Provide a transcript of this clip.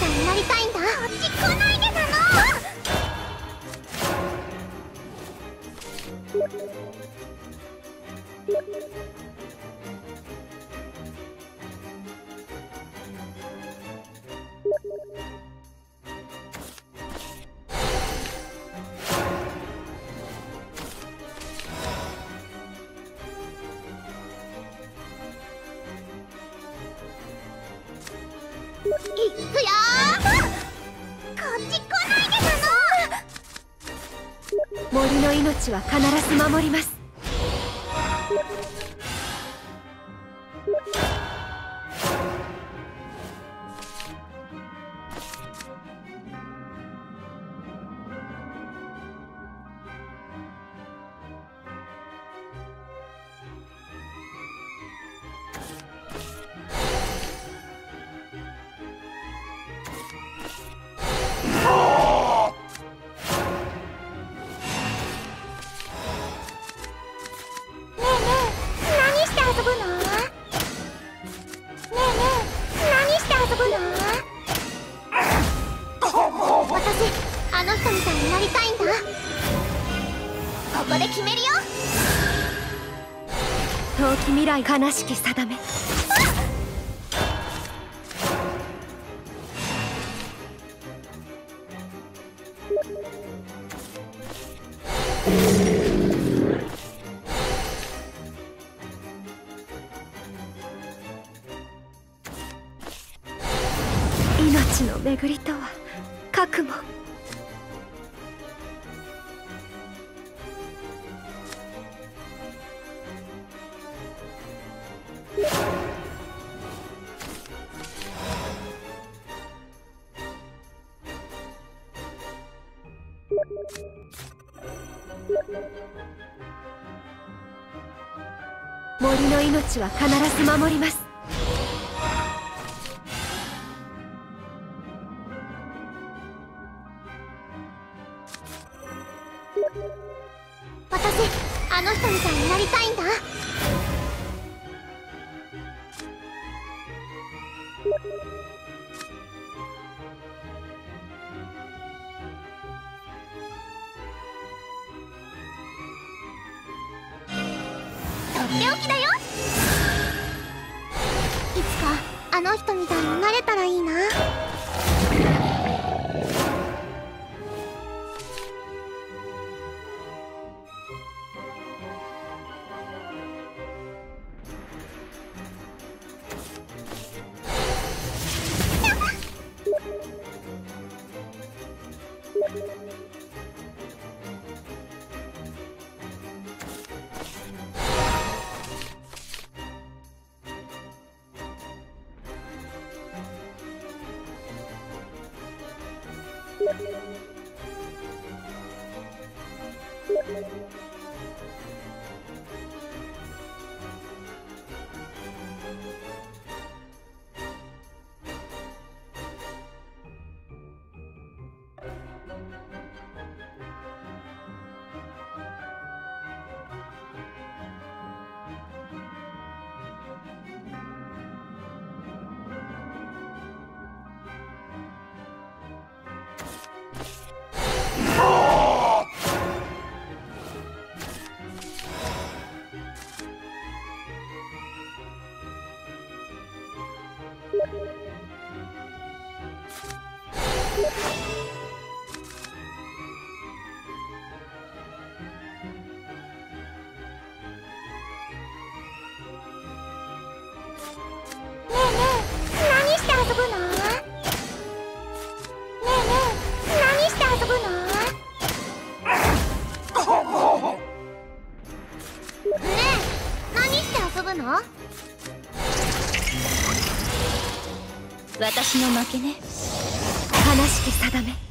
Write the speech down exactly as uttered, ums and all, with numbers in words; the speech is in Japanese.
さんになりたいんだ。こっち来ないでなの。いくよー。こっち来ないでなの。 森の命は必ず守ります。 あの人みたいになりたいんだ。ここで決めるよ。 遠き未来悲しき定め。命の巡りとは覚悟。森の命は必ず守ります。 私、あの人みたいになりたいんだ。とっておきだよ。いつかあの人みたいになれたらいいな。 私の負けね。悲しき定め。